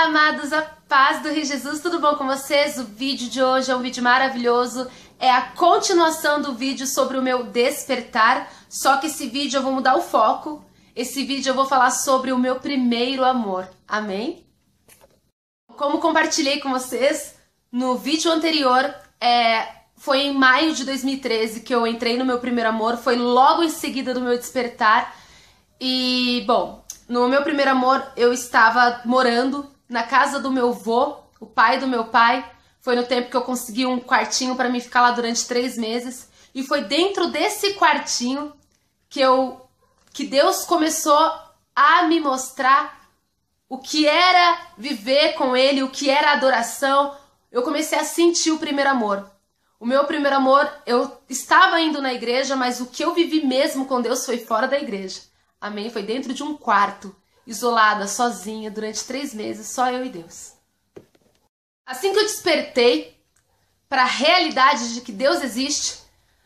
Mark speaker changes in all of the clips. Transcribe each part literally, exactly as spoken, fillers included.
Speaker 1: amados, a paz do Rei Jesus, tudo bom com vocês? O vídeo de hoje é um vídeo maravilhoso, é a continuação do vídeo sobre o meu despertar, só que esse vídeo eu vou mudar o foco, esse vídeo eu vou falar sobre o meu primeiro amor, amém? Como compartilhei com vocês no vídeo anterior, é, foi em maio de dois mil e treze que eu entrei no meu primeiro amor, foi logo em seguida do meu despertar, e bom, no meu primeiro amor eu estava morando na casa do meu vô, o pai do meu pai. Foi no tempo que eu consegui um quartinho para mim ficar lá durante três meses. E foi dentro desse quartinho que eu, que Deus começou a me mostrar o que era viver com Ele, o que era adoração. Eu comecei a sentir o primeiro amor. O meu primeiro amor, eu estava indo na igreja, mas o que eu vivi mesmo com Deus foi fora da igreja. Amém? Foi dentro de um quarto, isolada, sozinha, durante três meses, só eu e Deus. Assim que eu despertei para a realidade de que Deus existe,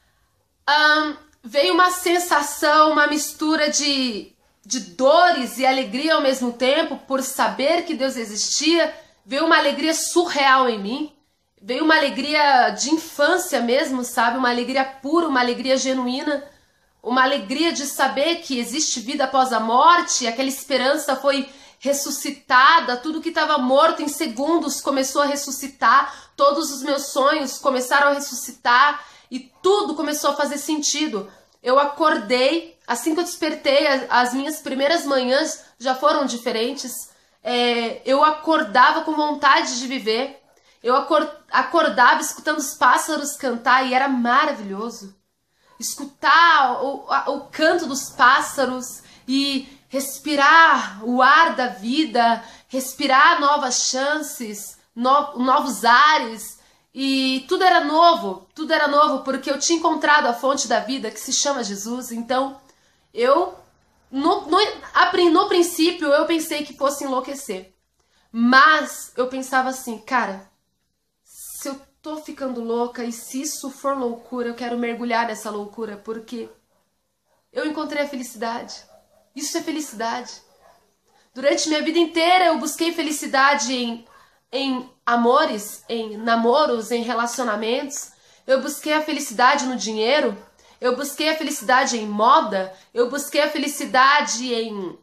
Speaker 1: um, veio uma sensação, uma mistura de, de dores e alegria ao mesmo tempo, por saber que Deus existia. Veio uma alegria surreal em mim, veio uma alegria de infância mesmo, sabe? Uma alegria pura, uma alegria genuína. Uma alegria de saber que existe vida após a morte, aquela esperança foi ressuscitada, tudo que estava morto em segundos começou a ressuscitar, todos os meus sonhos começaram a ressuscitar e tudo começou a fazer sentido. Eu acordei, assim que eu despertei, as minhas primeiras manhãs já foram diferentes, é, eu acordava com vontade de viver, eu acordava escutando os pássaros cantar e era maravilhoso. Escutar o, o canto dos pássaros e respirar o ar da vida, respirar novas chances, no, novos ares, e tudo era novo, tudo era novo, porque eu tinha encontrado a fonte da vida, que se chama Jesus. Então, eu, no, no, no princípio, eu pensei que fosse enlouquecer, mas eu pensava assim, cara, se eu tô ficando louca e se isso for loucura, eu quero mergulhar nessa loucura, porque eu encontrei a felicidade. Isso é felicidade. Durante minha vida inteira eu busquei felicidade em, em amores, em namoros, em relacionamentos. Eu busquei a felicidade no dinheiro. Eu busquei a felicidade em moda. Eu busquei a felicidade em,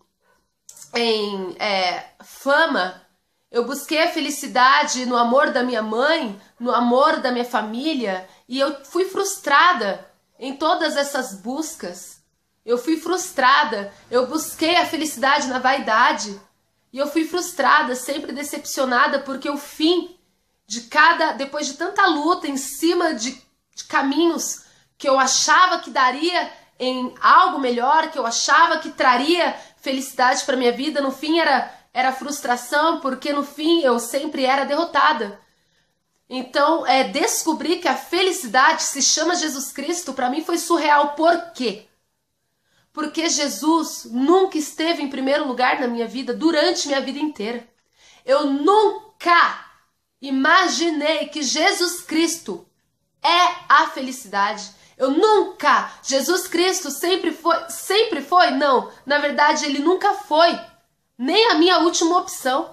Speaker 1: em é, fama. Eu busquei a felicidade no amor da minha mãe, no amor da minha família, e eu fui frustrada em todas essas buscas. Eu fui frustrada, eu busquei a felicidade na vaidade, e eu fui frustrada, sempre decepcionada, porque o fim de cada, depois de tanta luta em cima de, de caminhos que eu achava que daria em algo melhor, que eu achava que traria felicidade para minha vida, no fim era... Era frustração, porque no fim eu sempre era derrotada. Então, é, descobrir que a felicidade se chama Jesus Cristo, para mim foi surreal. Por quê? Porque Jesus nunca esteve em primeiro lugar na minha vida durante minha vida inteira. Eu nunca imaginei que Jesus Cristo é a felicidade. Eu nunca. Jesus Cristo sempre foi, sempre foi? Não. Na verdade, ele nunca foi. Nem a minha última opção.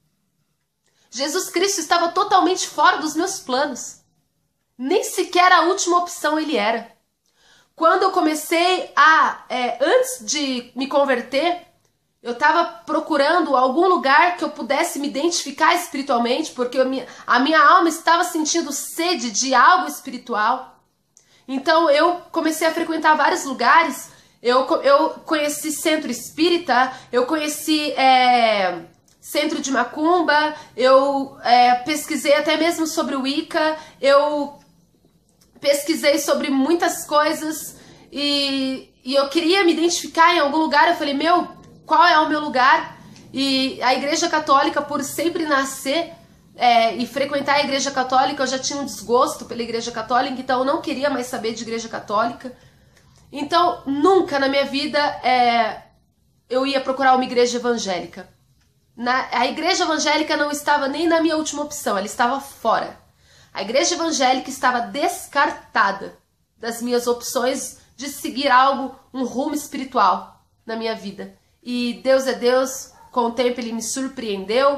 Speaker 1: Jesus Cristo estava totalmente fora dos meus planos. Nem sequer a última opção ele era. Quando eu comecei a... É, antes de me converter, eu estava procurando algum lugar que eu pudesse me identificar espiritualmente, porque a minha, a minha alma estava sentindo sede de algo espiritual. Então eu comecei a frequentar vários lugares. Eu, eu conheci centro espírita, eu conheci é, centro de macumba, eu é, pesquisei até mesmo sobre o Wicca, eu pesquisei sobre muitas coisas e, e eu queria me identificar em algum lugar. Eu falei, meu, qual é o meu lugar? E a Igreja Católica, por sempre nascer é, e frequentar a Igreja Católica, eu já tinha um desgosto pela Igreja Católica, então eu não queria mais saber de Igreja Católica. Então, nunca na minha vida é, eu ia procurar uma igreja evangélica. Na, a igreja evangélica não estava nem na minha última opção, ela estava fora. A igreja evangélica estava descartada das minhas opções de seguir algo, um rumo espiritual na minha vida. E Deus é Deus, com o tempo ele me surpreendeu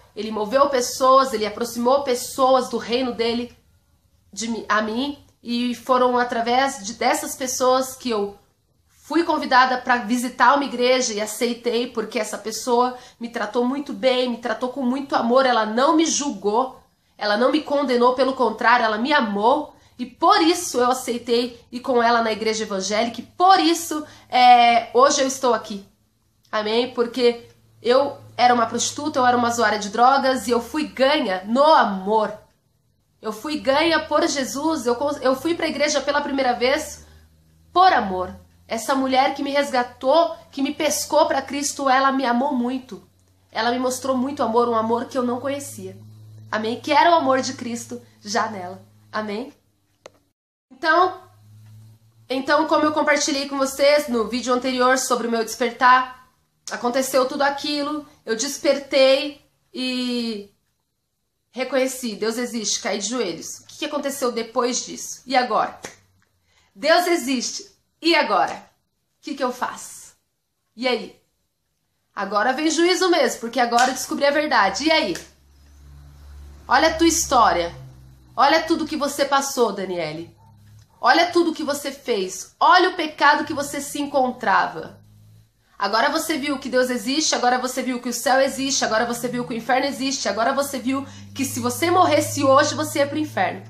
Speaker 1: ele moveu pessoas, ele aproximou pessoas do reino dele de, a mim, e foram através de, dessas pessoas que eu fui convidada para visitar uma igreja e aceitei, porque essa pessoa me tratou muito bem, me tratou com muito amor, ela não me julgou, ela não me condenou, pelo contrário, ela me amou, e por isso eu aceitei ir com ela na igreja evangélica, e por isso é, hoje eu estou aqui. Amém? Porque eu era uma prostituta, eu era uma usuária de drogas, e eu fui ganha no amor. Eu fui ganha por Jesus, eu, eu fui para a igreja pela primeira vez por amor. Essa mulher que me resgatou, que me pescou para Cristo, ela me amou muito. Ela me mostrou muito amor, um amor que eu não conhecia. Amém? Que era o amor de Cristo já nela. Amém? Então, então, como eu compartilhei com vocês no vídeo anterior sobre o meu despertar, aconteceu tudo aquilo, eu despertei e reconheci, Deus existe, caí de joelhos. O que aconteceu depois disso? E agora? Deus existe. E agora? O que que eu faço? E aí? Agora vem juízo mesmo, porque agora eu descobri a verdade. E aí? Olha a tua história. Olha tudo que você passou, Daniele. Olha tudo que você fez. Olha o pecado que você se encontrava. Agora você viu que Deus existe, agora você viu que o céu existe, agora você viu que o inferno existe, agora você viu que se você morresse hoje, você ia para o inferno.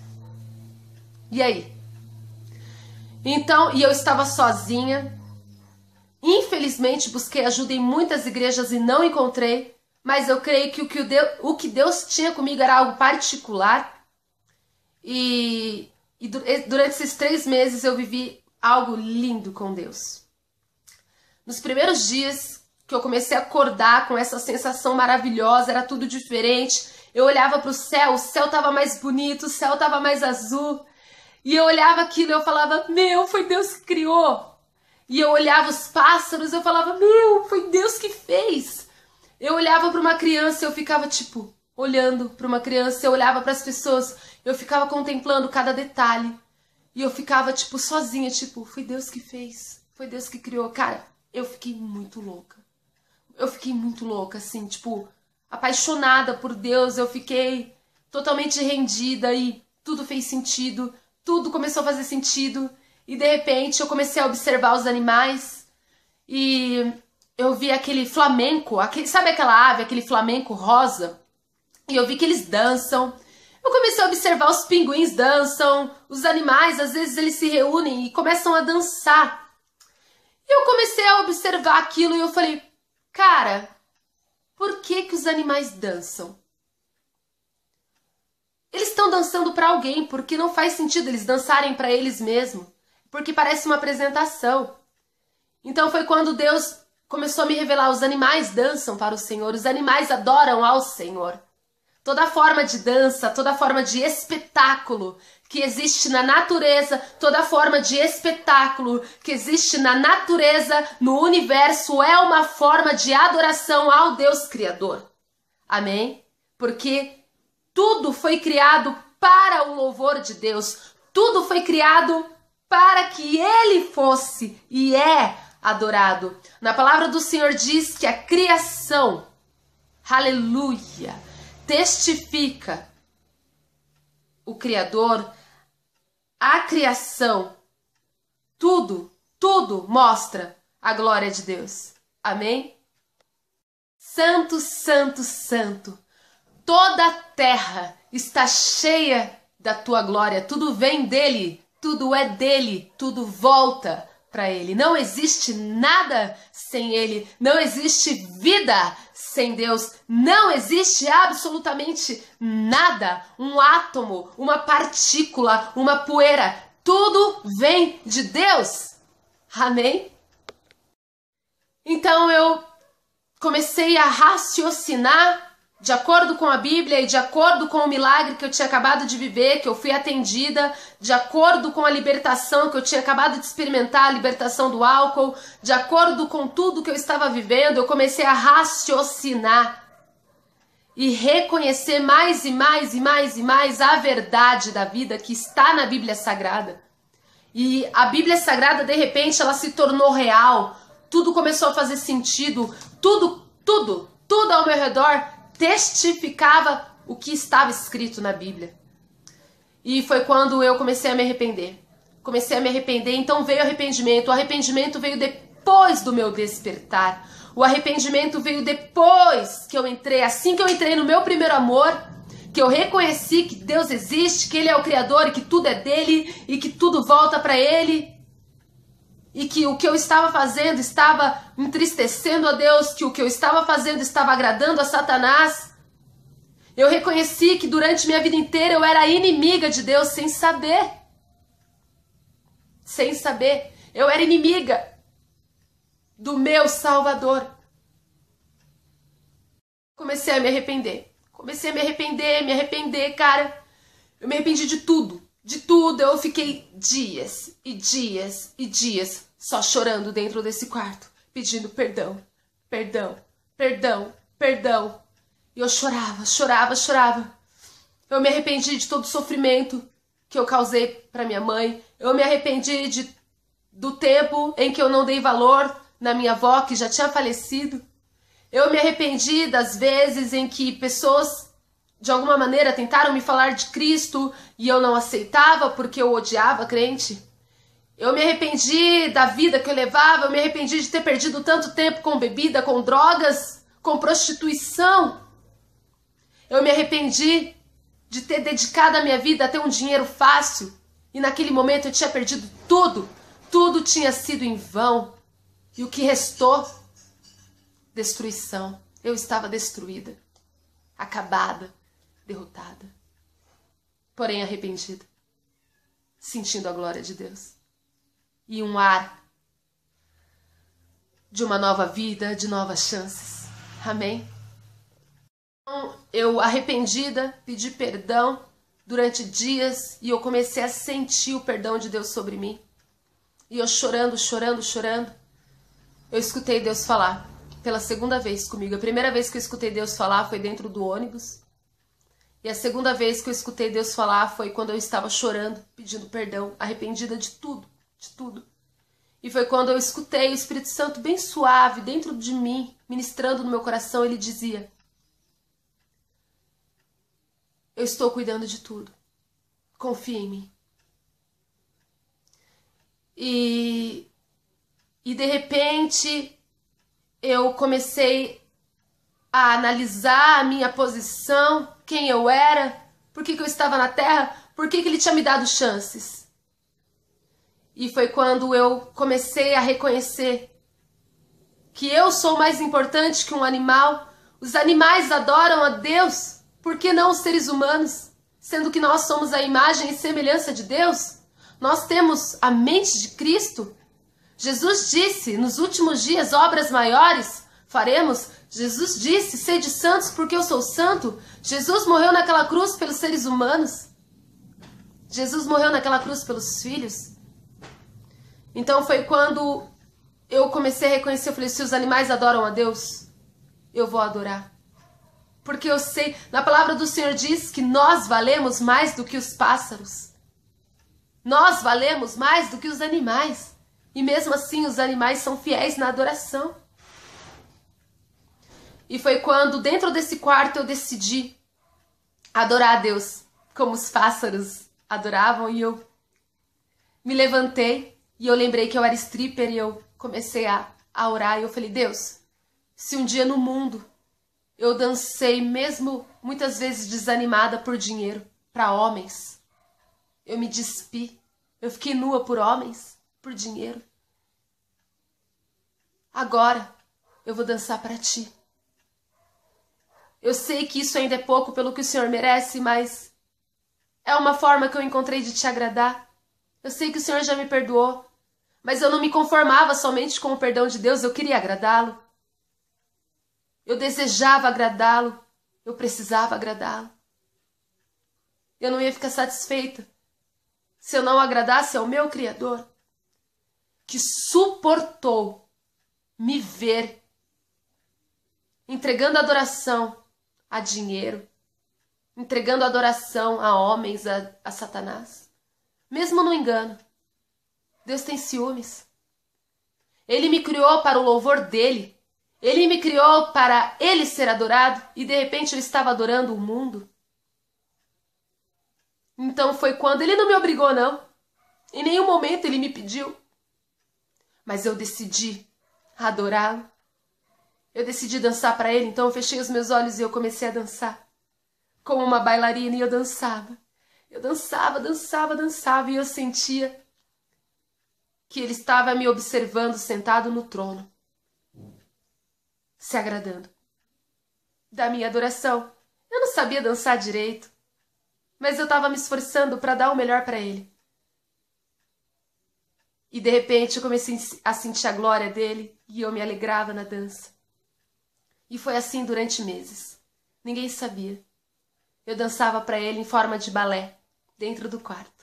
Speaker 1: E aí? Então, e eu estava sozinha. Infelizmente, busquei ajuda em muitas igrejas e não encontrei, mas eu creio que o que Deus, o que Deus tinha comigo era algo particular. E, e durante esses três meses eu vivi algo lindo com Deus. Nos primeiros dias que eu comecei a acordar com essa sensação maravilhosa, era tudo diferente. Eu olhava para o céu, o céu estava mais bonito, o céu estava mais azul. E eu olhava aquilo e eu falava, meu, foi Deus que criou. E eu olhava os pássaros, eu falava, meu, foi Deus que fez. Eu olhava para uma criança e eu ficava, tipo, olhando para uma criança. Eu olhava para as pessoas, eu ficava contemplando cada detalhe. E eu ficava, tipo, sozinha, tipo, foi Deus que fez. Foi Deus que criou. Cara, eu fiquei muito louca. Eu fiquei muito louca, assim, tipo, apaixonada por Deus. Eu fiquei totalmente rendida e tudo fez sentido. Tudo começou a fazer sentido. E de repente eu comecei a observar os animais. E eu vi aquele flamenco, aquele, sabe aquela ave, aquele flamenco rosa? E eu vi que eles dançam. Eu comecei a observar os pinguins dançam. Os animais, às vezes eles se reúnem e começam a dançar. E eu comecei a observar aquilo e eu falei, cara, por que que os animais dançam? Eles estão dançando para alguém, porque não faz sentido eles dançarem para eles mesmos, porque parece uma apresentação. Então foi quando Deus começou a me revelar, os animais dançam para o Senhor, os animais adoram ao Senhor. Toda forma de dança, toda forma de espetáculo que existe na natureza, toda forma de espetáculo que existe na natureza, no universo, é uma forma de adoração ao Deus Criador. Amém? Porque tudo foi criado para o louvor de Deus. Tudo foi criado para que Ele fosse e é adorado. Na palavra do Senhor diz que a criação, aleluia, testifica o Criador, a criação, tudo, tudo mostra a glória de Deus. Amém? Santo, santo, santo. Toda a terra está cheia da tua glória. Tudo vem dele, tudo é dele, tudo volta para ele. Não existe nada sem ele. Não existe vida sem Deus. Não existe absolutamente nada. Um átomo, uma partícula, uma poeira. Tudo vem de Deus. Amém? Então eu comecei a raciocinar de acordo com a Bíblia e de acordo com o milagre que eu tinha acabado de viver, que eu fui atendida, de acordo com a libertação que eu tinha acabado de experimentar, a libertação do álcool, de acordo com tudo que eu estava vivendo, eu comecei a raciocinar e reconhecer mais e mais e mais e mais a verdade da vida que está na Bíblia Sagrada. E a Bíblia Sagrada, de repente, ela se tornou real, tudo começou a fazer sentido, tudo, tudo, tudo ao meu redor testificava o que estava escrito na Bíblia. E foi quando eu comecei a me arrepender. Comecei a me arrepender, então veio o arrependimento. O arrependimento veio depois do meu despertar. O arrependimento veio depois que eu entrei, assim que eu entrei no meu primeiro amor, que eu reconheci que Deus existe, que Ele é o Criador e que tudo é dele e que tudo volta para Ele. E que o que eu estava fazendo estava entristecendo a Deus, que o que eu estava fazendo estava agradando a Satanás. Eu reconheci que durante minha vida inteira eu era inimiga de Deus sem saber. Sem saber. Eu era inimiga do meu Salvador. Comecei a me arrepender. Comecei a me arrepender, me arrepender, cara. Eu me arrependi de tudo. De tudo. Eu fiquei dias e dias e dias só chorando dentro desse quarto, pedindo perdão, perdão, perdão, perdão. E eu chorava, chorava, chorava. Eu me arrependi de todo o sofrimento que eu causei para minha mãe. Eu me arrependi de, do tempo em que eu não dei valor na minha avó, que já tinha falecido. Eu me arrependi das vezes em que pessoas, de alguma maneira, tentaram me falar de Cristo e eu não aceitava porque eu odiava crente. Eu me arrependi da vida que eu levava, eu me arrependi de ter perdido tanto tempo com bebida, com drogas, com prostituição. Eu me arrependi de ter dedicado a minha vida a ter um dinheiro fácil e naquele momento eu tinha perdido tudo. Tudo tinha sido em vão. E o que restou? Destruição. Eu estava destruída, acabada, derrotada. Porém arrependida, sentindo a glória de Deus. E um ar de uma nova vida, de novas chances. Amém? Então, eu arrependida, pedi perdão durante dias e eu comecei a sentir o perdão de Deus sobre mim. E eu chorando, chorando, chorando, eu escutei Deus falar pela segunda vez comigo. A primeira vez que eu escutei Deus falar foi dentro do ônibus. E a segunda vez que eu escutei Deus falar foi quando eu estava chorando, pedindo perdão, arrependida de tudo, de tudo. E foi quando eu escutei o Espírito Santo bem suave dentro de mim, ministrando no meu coração. Ele dizia: eu estou cuidando de tudo. Confia em mim. E, e de repente eu comecei a analisar a minha posição, quem eu era, por que, que eu estava na terra, por que, que ele tinha me dado chances. E foi quando eu comecei a reconhecer que eu sou mais importante que um animal. Os animais adoram a Deus, por que não os seres humanos? Sendo que nós somos a imagem e semelhança de Deus. Nós temos a mente de Cristo. Jesus disse, nos últimos dias, obras maiores faremos. Jesus disse, sede santos porque eu sou santo. Jesus morreu naquela cruz pelos seres humanos. Jesus morreu naquela cruz pelos filhos. Então foi quando eu comecei a reconhecer, eu falei, se os animais adoram a Deus, eu vou adorar. Porque eu sei, na palavra do Senhor diz que nós valemos mais do que os pássaros. Nós valemos mais do que os animais. E mesmo assim os animais são fiéis na adoração. E foi quando dentro desse quarto eu decidi adorar a Deus como os pássaros adoravam. E eu me levantei e eu lembrei que eu era stripper e eu comecei a, a orar. E eu falei, Deus, se um dia no mundo eu dancei mesmo muitas vezes desanimada por dinheiro para homens, eu me despi, eu fiquei nua por homens, por dinheiro. Agora eu vou dançar para ti. Eu sei que isso ainda é pouco pelo que o Senhor merece, mas é uma forma que eu encontrei de te agradar. Eu sei que o Senhor já me perdoou, mas eu não me conformava somente com o perdão de Deus, eu queria agradá-lo. Eu desejava agradá-lo, eu precisava agradá-lo. Eu não ia ficar satisfeita se eu não agradasse ao meu Criador, que suportou me ver entregando adoração a dinheiro, entregando adoração a homens, a, a Satanás. Mesmo no engano, Deus tem ciúmes. Ele me criou para o louvor dele. Ele me criou para ele ser adorado e de repente eu estava adorando o mundo. Então foi quando ele não me obrigou, não. Em nenhum momento ele me pediu. Mas eu decidi adorá-lo. Eu decidi dançar para ele, então eu fechei os meus olhos e eu comecei a dançar. Como uma bailarina, e eu dançava. Eu dançava, dançava, dançava e eu sentia que ele estava me observando sentado no trono, se agradando da minha adoração. Eu não sabia dançar direito, mas eu estava me esforçando para dar o melhor para ele. E de repente eu comecei a sentir a glória dele e eu me alegrava na dança. E foi assim durante meses. Ninguém sabia. Eu dançava para ele em forma de balé, dentro do quarto.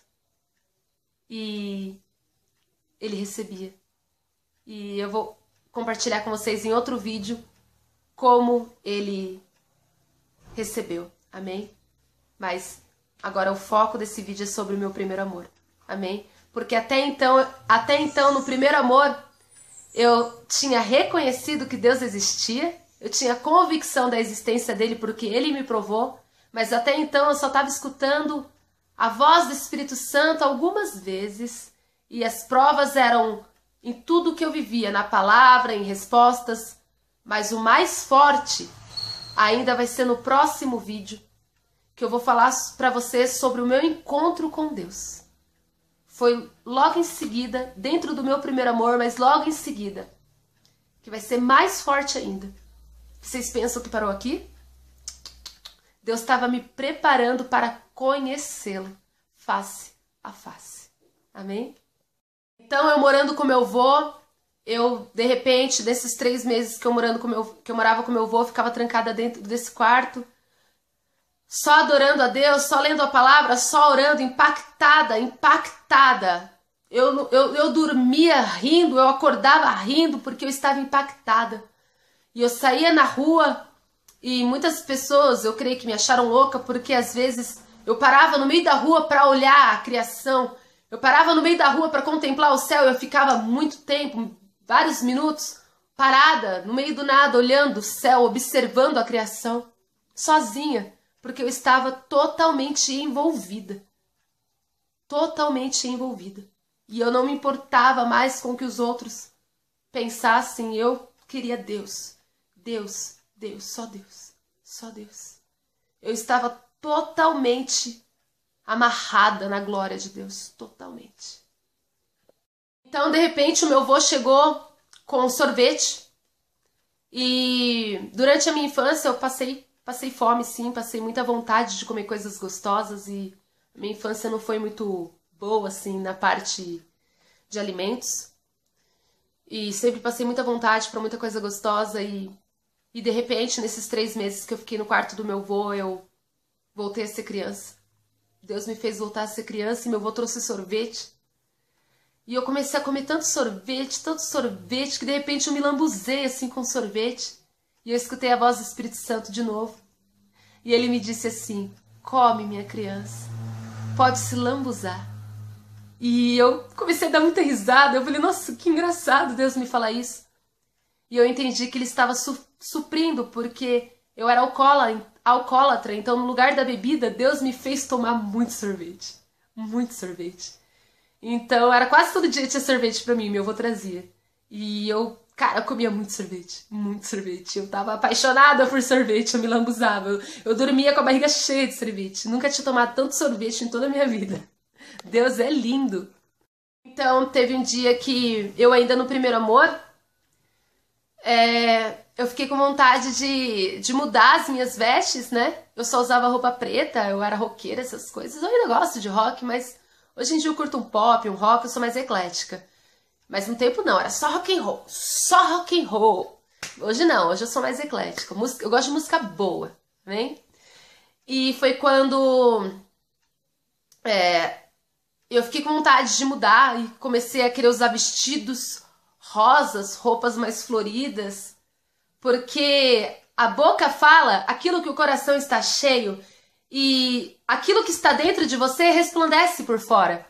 Speaker 1: E ele recebia. E eu vou compartilhar com vocês em outro vídeo como ele recebeu. Amém? Mas agora o foco desse vídeo é sobre o meu primeiro amor. Amém? Porque até então, até então no primeiro amor, eu tinha reconhecido que Deus existia, eu tinha convicção da existência dele porque ele me provou, mas até então eu só estava escutando a voz do Espírito Santo algumas vezes e as provas eram em tudo que eu vivia, na palavra, em respostas, mas o mais forte ainda vai ser no próximo vídeo, que eu vou falar para vocês sobre o meu encontro com Deus. Foi logo em seguida, dentro do meu primeiro amor, mas logo em seguida, que vai ser mais forte ainda. Vocês pensam que parou aqui? Deus estava me preparando para conhecê-lo face a face. Amém? Então, eu morando com meu avô, eu, de repente, desses três meses que eu, morando com meu, que eu morava com meu avô, ficava trancada dentro desse quarto, só adorando a Deus, só lendo a palavra, só orando, impactada, impactada. Eu, eu, eu dormia rindo, eu acordava rindo porque eu estava impactada. E eu saía na rua e muitas pessoas, eu creio que me acharam louca porque às vezes eu parava no meio da rua para olhar a criação. Eu parava no meio da rua para contemplar o céu e eu ficava muito tempo, vários minutos, parada, no meio do nada, olhando o céu, observando a criação, sozinha. Porque eu estava totalmente envolvida. Totalmente envolvida. E eu não me importava mais com o que os outros pensassem. Eu queria Deus. Deus, Deus, só Deus. Só Deus. Eu estava totalmente amarrada na glória de Deus. Totalmente. Então, de repente, o meu avô chegou com sorvete. E durante a minha infância eu passei... Passei fome, sim, passei muita vontade de comer coisas gostosas e a minha infância não foi muito boa, assim, na parte de alimentos. E sempre passei muita vontade para muita coisa gostosa e, e, de repente, nesses três meses que eu fiquei no quarto do meu avô, eu voltei a ser criança. Deus me fez voltar a ser criança e meu avô trouxe sorvete. E eu comecei a comer tanto sorvete, tanto sorvete, que, de repente, eu me lambuzei, assim, com sorvete. E eu escutei a voz do Espírito Santo de novo. E ele me disse assim, come, minha criança, pode se lambuzar. E eu comecei a dar muita risada. Eu falei, nossa, que engraçado Deus me falar isso. E eu entendi que ele estava su suprindo, porque eu era alcoólatra, alcoólatra. Então, no lugar da bebida, Deus me fez tomar muito sorvete. Muito sorvete. Então, era quase todo dia tinha sorvete pra mim, meu avô trazia. E eu... Cara, eu comia muito sorvete, muito sorvete. Eu tava apaixonada por sorvete, eu me lambuzava. Eu, eu dormia com a barriga cheia de sorvete. Nunca tinha tomado tanto sorvete em toda a minha vida. Deus é lindo. Então, teve um dia que eu ainda no primeiro amor, é, eu fiquei com vontade de, de mudar as minhas vestes, né? Eu só usava roupa preta, eu era roqueira, essas coisas. Eu ainda gosto de rock, mas hoje em dia eu curto um pop, um rock, eu sou mais eclética. Mas no tempo não, era só rock and roll, só rock and roll. Hoje não, hoje eu sou mais eclética. Eu gosto de música boa, né? E foi quando é, eu fiquei com vontade de mudar e comecei a querer usar vestidos rosas, roupas mais floridas, porque a boca fala aquilo que o coração está cheio e aquilo que está dentro de você resplandece por fora.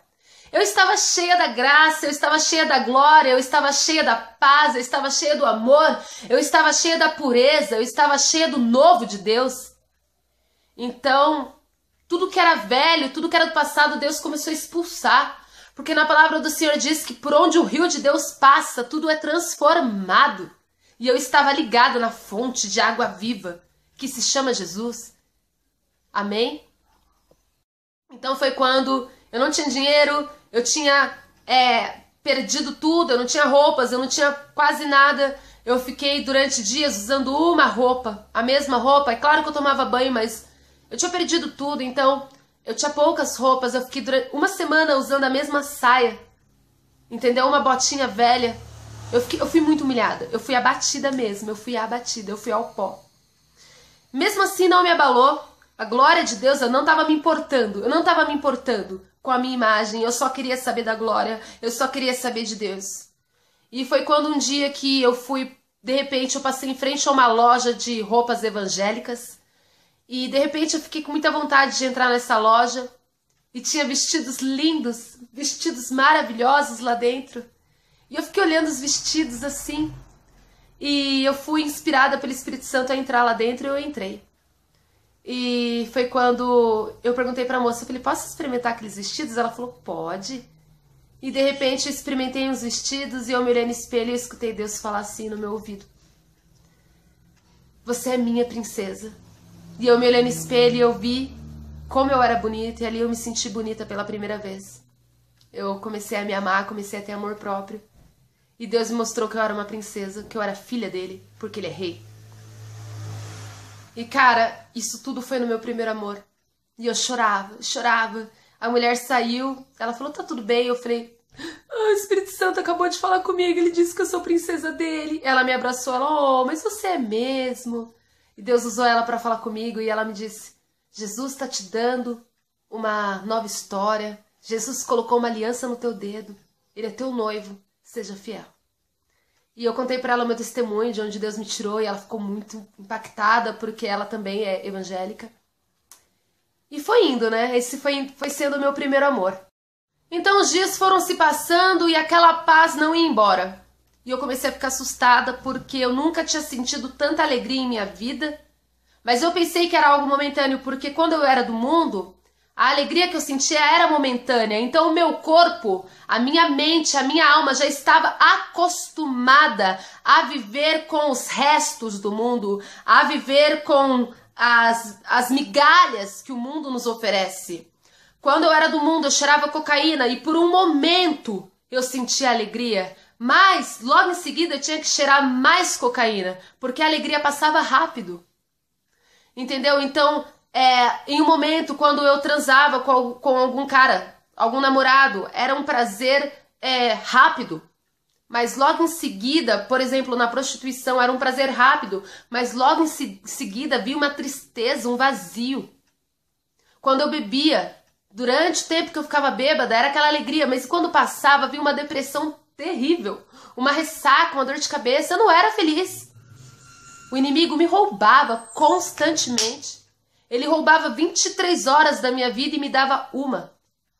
Speaker 1: Eu estava cheia da graça, eu estava cheia da glória, eu estava cheia da paz, eu estava cheia do amor, eu estava cheia da pureza, eu estava cheia do novo de Deus. Então, tudo que era velho, tudo que era do passado, Deus começou a expulsar. Porque na palavra do Senhor diz que por onde o rio de Deus passa, tudo é transformado. E eu estava ligada na fonte de água viva, que se chama Jesus. Amém? Então foi quando eu não tinha dinheiro, eu tinha é, perdido tudo, eu não tinha roupas, eu não tinha quase nada. Eu fiquei durante dias usando uma roupa, a mesma roupa. É claro que eu tomava banho, mas eu tinha perdido tudo, então eu tinha poucas roupas. Eu fiquei durante uma semana usando a mesma saia, entendeu? Uma botinha velha. Eu, fiquei, eu fui muito humilhada, eu fui abatida mesmo, eu fui abatida, eu fui ao pó. Mesmo assim não me abalou. A glória de Deus, eu não estava me importando, eu não estava me importando com a minha imagem, eu só queria saber da glória, eu só queria saber de Deus. E foi quando um dia que eu fui, de repente eu passei em frente a uma loja de roupas evangélicas, e de repente eu fiquei com muita vontade de entrar nessa loja, e tinha vestidos lindos, vestidos maravilhosos lá dentro, e eu fiquei olhando os vestidos assim, e eu fui inspirada pelo Espírito Santo a entrar lá dentro, e eu entrei. E foi quando eu perguntei pra moça, eu falei, posso experimentar aqueles vestidos? Ela falou, pode. E de repente eu experimentei uns vestidos e eu me olhei no espelho e eu escutei Deus falar assim no meu ouvido. Você é minha princesa. E eu me olhei no espelho e eu vi como eu era bonita e ali eu me senti bonita pela primeira vez. Eu comecei a me amar, comecei a ter amor próprio. E Deus me mostrou que eu era uma princesa, que eu era filha dele, porque ele é rei. E, cara, isso tudo foi no meu primeiro amor. E eu chorava, chorava. A mulher saiu, ela falou, tá tudo bem? Eu falei, ah, o Espírito Santo acabou de falar comigo, ele disse que eu sou princesa dele. Ela me abraçou, ela, oh, mas você é mesmo? E Deus usou ela pra falar comigo e ela me disse, Jesus tá te dando uma nova história. Jesus colocou uma aliança no teu dedo. Ele é teu noivo, seja fiel. E eu contei pra ela o meu testemunho de onde Deus me tirou e ela ficou muito impactada porque ela também é evangélica. E foi indo, né? Esse foi, foi sendo o meu primeiro amor. Então os dias foram se passando e aquela paz não ia embora. E eu comecei a ficar assustada porque eu nunca tinha sentido tanta alegria em minha vida. Mas eu pensei que era algo momentâneo porque quando eu era do mundo, a alegria que eu sentia era momentânea. Então o meu corpo, a minha mente, a minha alma já estava acostumada a viver com os restos do mundo, a viver com as, as migalhas que o mundo nos oferece. Quando eu era do mundo, eu cheirava cocaína e por um momento eu sentia alegria. Mas logo em seguida eu tinha que cheirar mais cocaína, porque a alegria passava rápido. Entendeu? Então... É, em um momento, quando eu transava com, com algum cara, algum namorado, era um prazer é, rápido. Mas logo em seguida, por exemplo, na prostituição, era um prazer rápido. Mas logo em se, seguida, vi uma tristeza, um vazio. Quando eu bebia, durante o tempo que eu ficava bêbada, era aquela alegria. Mas quando passava, vi uma depressão terrível. Uma ressaca, uma dor de cabeça. Eu não era feliz. O inimigo me roubava constantemente. Ele roubava vinte e três horas da minha vida e me dava uma.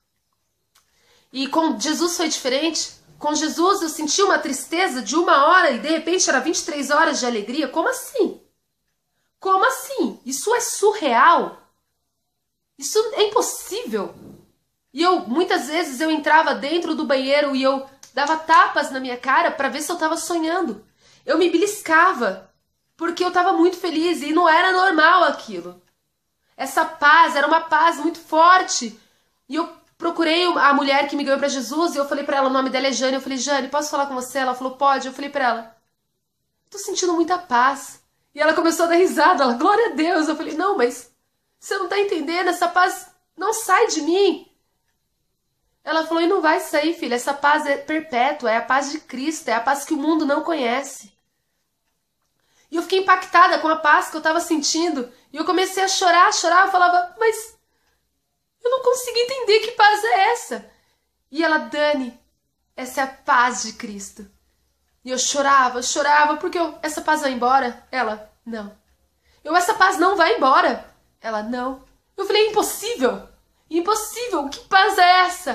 Speaker 1: E com Jesus foi diferente. Com Jesus eu senti uma tristeza de uma hora e de repente era vinte e três horas de alegria. Como assim? Como assim? Isso é surreal. Isso é impossível. E eu, muitas vezes, eu entrava dentro do banheiro e eu dava tapas na minha cara para ver se eu estava sonhando. Eu me beliscava porque eu estava muito feliz e não era normal aquilo. Essa paz era uma paz muito forte. E eu procurei a mulher que me ganhou para Jesus e eu falei para ela, o nome dela é Jane. Eu falei, Jane, posso falar com você? Ela falou, pode. Eu falei para ela, tô sentindo muita paz. E ela começou a dar risada. Ela, glória a Deus. Eu falei, não, mas você não tá entendendo. Essa paz não sai de mim. Ela falou, e não vai sair, filha. Essa paz é perpétua. É a paz de Cristo. É a paz que o mundo não conhece. E eu fiquei impactada com a paz que eu estava sentindo. E eu comecei a chorar, a chorar. Eu falava, mas eu não consigo entender que paz é essa. E ela, Dani, essa é a paz de Cristo. E eu chorava, chorava, porque eu, essa paz vai embora? Ela, não. Eu, essa paz não vai embora? Ela, não. Eu falei, impossível. Impossível, que paz é essa?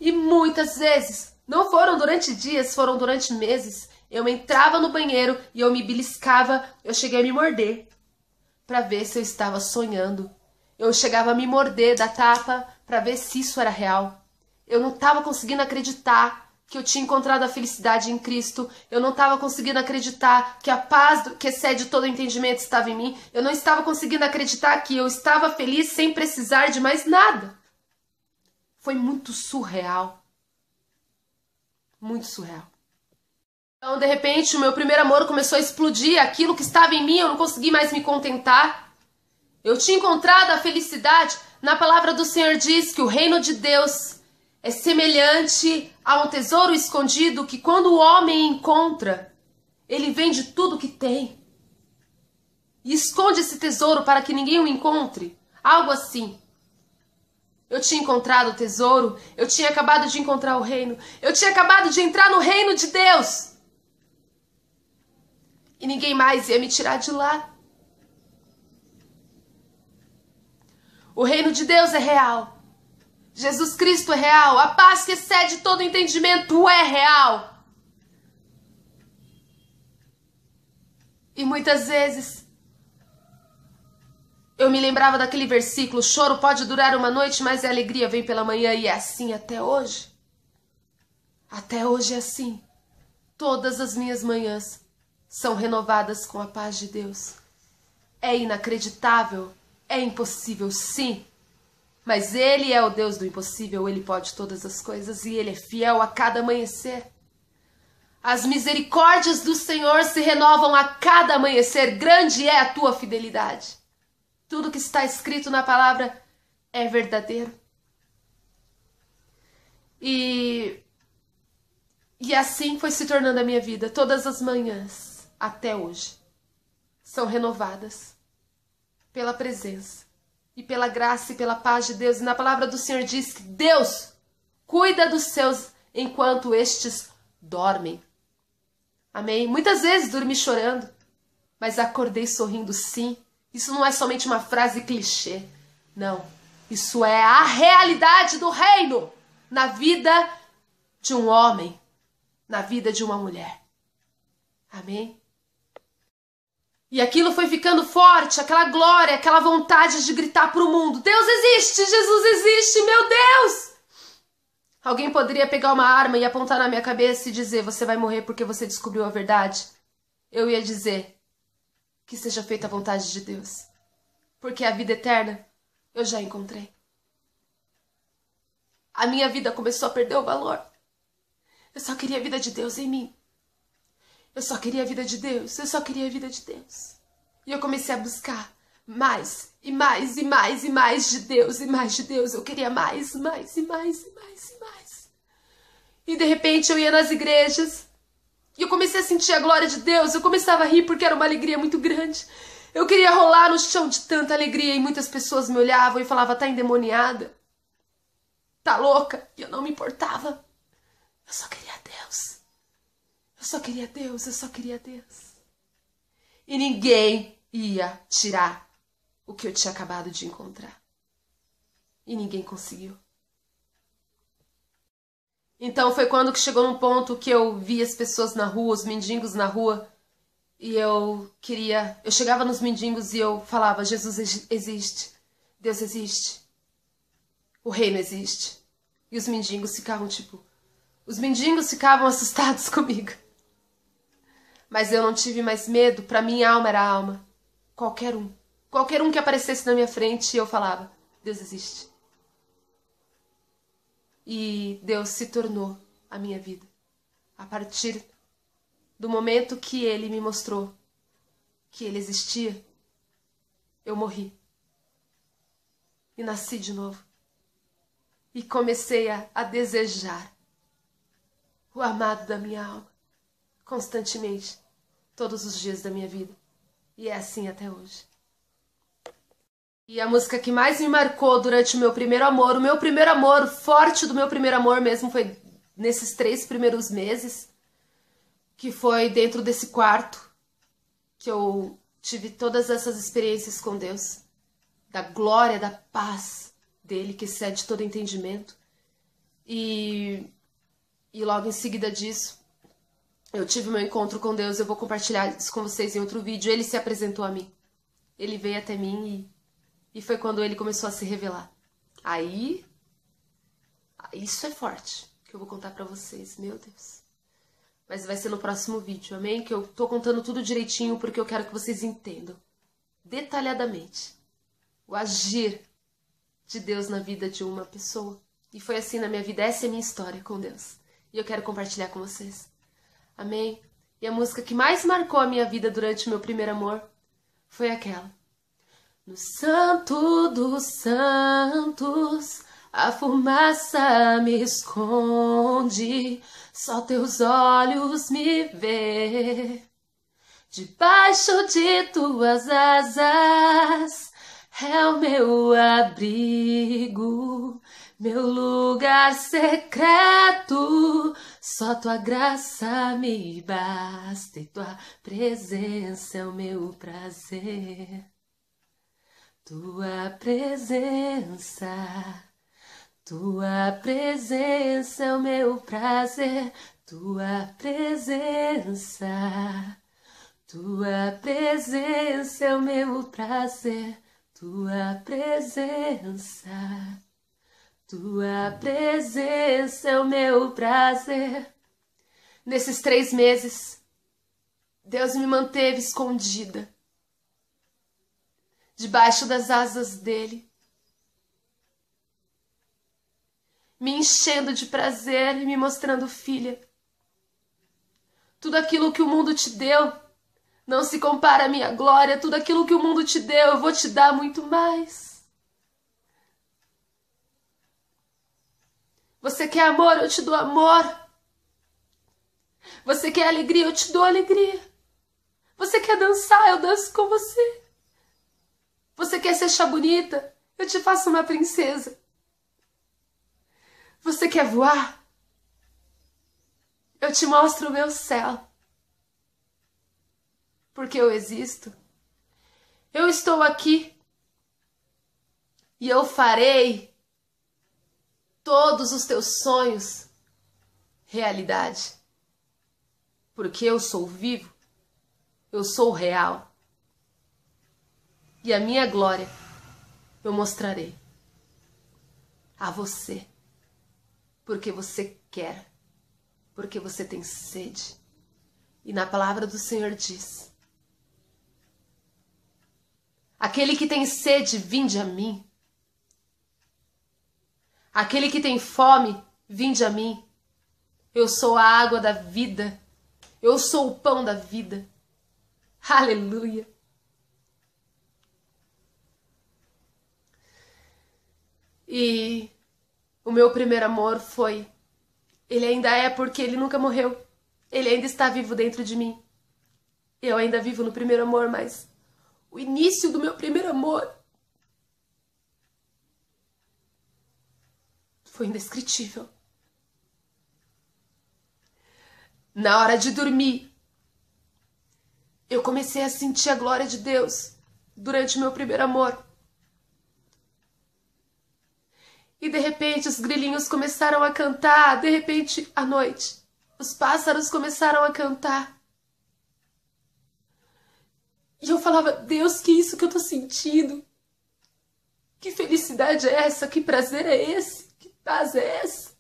Speaker 1: E muitas vezes, não foram durante dias, foram durante meses, eu entrava no banheiro e eu me beliscava, eu cheguei a me morder para ver se eu estava sonhando. Eu chegava a me morder da tapa para ver se isso era real. Eu não estava conseguindo acreditar que eu tinha encontrado a felicidade em Cristo. Eu não estava conseguindo acreditar que a paz que excede todo entendimento estava em mim. Eu não estava conseguindo acreditar que eu estava feliz sem precisar de mais nada. Foi muito surreal. Muito surreal. Então, de repente, o meu primeiro amor começou a explodir. Aquilo que estava em mim, eu não consegui mais me contentar. Eu tinha encontrado a felicidade. Na palavra do Senhor diz que o reino de Deus é semelhante a um tesouro escondido que quando o homem encontra, ele vende tudo que tem e esconde esse tesouro para que ninguém o encontre. Algo assim. Eu tinha encontrado o tesouro, eu tinha acabado de encontrar o reino, eu tinha acabado de entrar no reino de Deus. E ninguém mais ia me tirar de lá. O reino de Deus é real. Jesus Cristo é real. A paz que excede todo entendimento é real. E muitas vezes eu me lembrava daquele versículo: o choro pode durar uma noite, mas a alegria vem pela manhã. E é assim até hoje. Até hoje é assim. Todas as minhas manhãs são renovadas com a paz de Deus. É inacreditável, é impossível, sim. Mas Ele é o Deus do impossível, Ele pode todas as coisas e Ele é fiel a cada amanhecer. As misericórdias do Senhor se renovam a cada amanhecer, grande é a tua fidelidade. Tudo que está escrito na palavra é verdadeiro. E, e assim foi se tornando a minha vida. Todas as manhãs, até hoje, são renovadas pela presença e pela graça e pela paz de Deus. E na palavra do Senhor diz que Deus cuida dos seus enquanto estes dormem. Amém? Muitas vezes dormi chorando, mas acordei sorrindo, sim. Isso não é somente uma frase clichê. Não. Isso é a realidade do reino na vida de um homem, na vida de uma mulher. Amém? E aquilo foi ficando forte, aquela glória, aquela vontade de gritar para o mundo: Deus existe, Jesus existe, meu Deus! Alguém poderia pegar uma arma e apontar na minha cabeça e dizer: você vai morrer porque você descobriu a verdade. Eu ia dizer: que seja feita a vontade de Deus, porque a vida eterna eu já encontrei. A minha vida começou a perder o valor. Eu só queria a vida de Deus em mim. Eu só queria a vida de Deus, eu só queria a vida de Deus. E eu comecei a buscar mais, e mais, e mais, e mais de Deus, e mais de Deus. Eu queria mais, mais, e mais, e mais, e mais. E de repente eu ia nas igrejas, e eu comecei a sentir a glória de Deus. Eu começava a rir porque era uma alegria muito grande. Eu queria rolar no chão de tanta alegria, e muitas pessoas me olhavam e falavam: tá endemoniada, tá louca. E eu não me importava. Eu só queria Deus. Eu só queria Deus, eu só queria Deus. E ninguém ia tirar o que eu tinha acabado de encontrar. E ninguém conseguiu. Então foi quando que chegou num ponto que eu vi as pessoas na rua, os mendigos na rua, e eu queria... Eu chegava nos mendigos e eu falava: Jesus existe, Deus existe, o reino existe. E os mendigos ficavam tipo... Os mendigos ficavam assustados comigo. Mas eu não tive mais medo, para minha alma era alma. Qualquer um. Qualquer um que aparecesse na minha frente, eu falava: Deus existe. E Deus se tornou a minha vida. A partir do momento que Ele me mostrou que Ele existia, eu morri. E nasci de novo. E comecei a, a desejar o amado da minha alma, constantemente, todos os dias da minha vida. E é assim até hoje. E a música que mais me marcou durante o meu primeiro amor, o meu primeiro amor, forte do meu primeiro amor mesmo, foi nesses três primeiros meses, que foi dentro desse quarto, que eu tive todas essas experiências com Deus, da glória, da paz dele, que excede todo entendimento. E, e logo em seguida disso, eu tive meu encontro com Deus. Eu vou compartilhar isso com vocês em outro vídeo. Ele se apresentou a mim. Ele veio até mim e, e foi quando ele começou a se revelar. Aí, isso é forte, que eu vou contar pra vocês, meu Deus. Mas vai ser no próximo vídeo, amém? Que eu tô contando tudo direitinho porque eu quero que vocês entendam, detalhadamente, o agir de Deus na vida de uma pessoa. E foi assim na minha vida, essa é a minha história com Deus. E eu quero compartilhar com vocês, amém? E a música que mais marcou a minha vida durante o meu primeiro amor foi aquela. No Santo dos Santos, a fumaça me esconde, só teus olhos me vê. Debaixo de tuas asas é o meu abrigo, meu lugar secreto. Só tua graça me basta e tua presença é o meu prazer. Tua presença, tua presença é o meu prazer. Tua presença, tua presença é o meu prazer. Tua presença, tua presença é o meu prazer. Nesses três meses, Deus me manteve escondida debaixo das asas dele, me enchendo de prazer e me mostrando, filha, tudo aquilo que o mundo te deu não se compara à minha glória. Tudo aquilo que o mundo te deu, eu vou te dar muito mais. Você quer amor, eu te dou amor. Você quer alegria, eu te dou alegria. Você quer dançar, eu danço com você. Você quer se achar bonita, eu te faço uma princesa. Você quer voar? Eu te mostro o meu céu. Porque eu existo. Eu estou aqui. E eu farei todos os teus sonhos realidade. Porque eu sou vivo. Eu sou real. E a minha glória eu mostrarei a você. Porque você quer. Porque você tem sede. E na palavra do Senhor diz: aquele que tem sede, vinde a mim. Aquele que tem fome, vinde a mim. Eu sou a água da vida. Eu sou o pão da vida. Aleluia. E o meu primeiro amor foi... Ele ainda é, porque ele nunca morreu. Ele ainda está vivo dentro de mim. Eu ainda vivo no primeiro amor, mas o início do meu primeiro amor foi indescritível. Na hora de dormir, eu comecei a sentir a glória de Deus durante o meu primeiro amor. E de repente os grilinhos começaram a cantar, de repente à noite os pássaros começaram a cantar. E eu falava: Deus, que isso que eu tô sentindo? Que felicidade é essa? Que prazer é esse? Que paz é essa?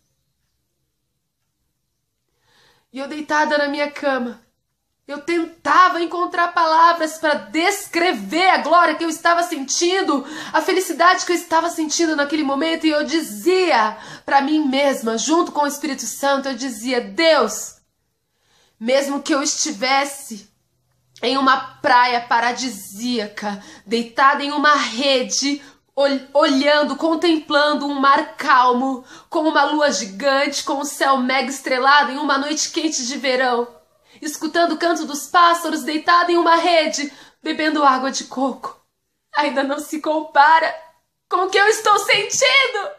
Speaker 1: E eu deitada na minha cama, eu tentava encontrar palavras para descrever a glória que eu estava sentindo, a felicidade que eu estava sentindo naquele momento. E eu dizia para mim mesma, junto com o Espírito Santo, eu dizia: Deus, mesmo que eu estivesse em uma praia paradisíaca, deitada em uma rede, olhando, contemplando um mar calmo, com uma lua gigante, com o céu mega estrelado, em uma noite quente de verão, escutando o canto dos pássaros, deitada em uma rede, bebendo água de coco, ainda não se compara com o que eu estou sentindo.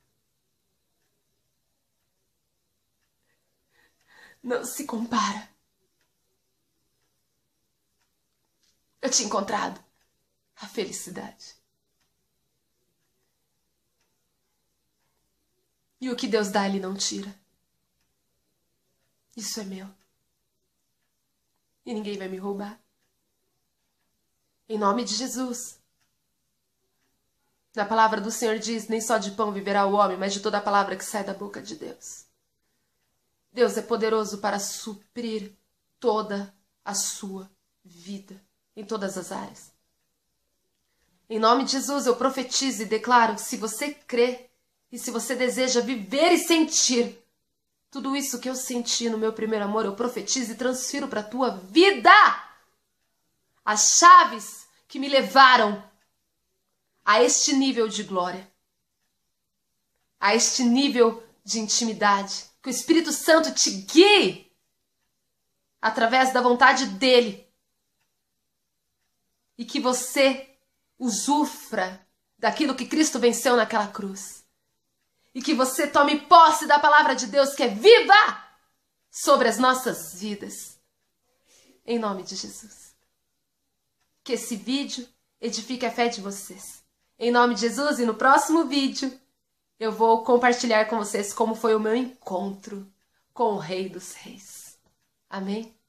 Speaker 1: Não se compara. Eu tinha encontrado a felicidade. E o que Deus dá, Ele não tira. Isso é meu. E ninguém vai me roubar. Em nome de Jesus. Na palavra do Senhor diz, nem só de pão viverá o homem, mas de toda a palavra que sai da boca de Deus. Deus é poderoso para suprir toda a sua vida, em todas as áreas. Em nome de Jesus, eu profetizo e declaro que se você crê e se você deseja viver e sentir tudo isso que eu senti no meu primeiro amor, eu profetizo e transfiro para a tua vida as chaves que me levaram a este nível de glória, a este nível de intimidade. Que o Espírito Santo te guie através da vontade dele e que você usufra daquilo que Cristo venceu naquela cruz. E que você tome posse da palavra de Deus que é viva sobre as nossas vidas. Em nome de Jesus. Que esse vídeo edifique a fé de vocês. Em nome de Jesus, e no próximo vídeo eu vou compartilhar com vocês como foi o meu encontro com o Rei dos Reis. Amém?